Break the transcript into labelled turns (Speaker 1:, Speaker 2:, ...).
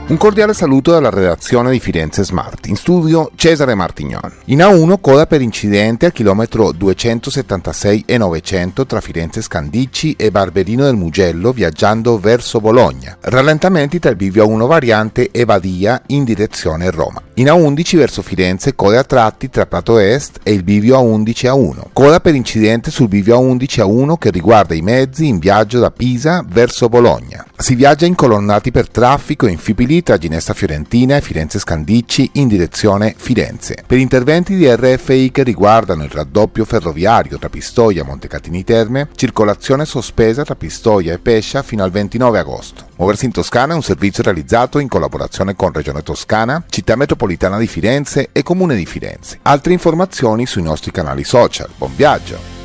Speaker 1: Un cordiale saluto dalla redazione di Firenze Smart, in studio Cesare Martignon. In A1 coda per incidente al chilometro 276+900 tra Firenze Scandicci e Barberino del Mugello viaggiando verso Bologna. Rallentamenti tra il bivio A1 variante e Badia in direzione Roma. In A11 verso Firenze coda a tratti tra Prato Est e il bivio A11-A1. Coda per incidente sul bivio A11-A1 che riguarda i mezzi in viaggio da Pisa verso Bologna. Si viaggia incolonnati per traffico e infibili tra Ginesta Fiorentina e Firenze Scandicci in direzione Firenze. Per interventi di RFI che riguardano il raddoppio ferroviario tra Pistoia e Montecatini Terme, circolazione sospesa tra Pistoia e Pescia fino al 29 agosto. Muoversi in Toscana è un servizio realizzato in collaborazione con Regione Toscana, Città Metropolitana di Firenze e Comune di Firenze. Altre informazioni sui nostri canali social. Buon viaggio!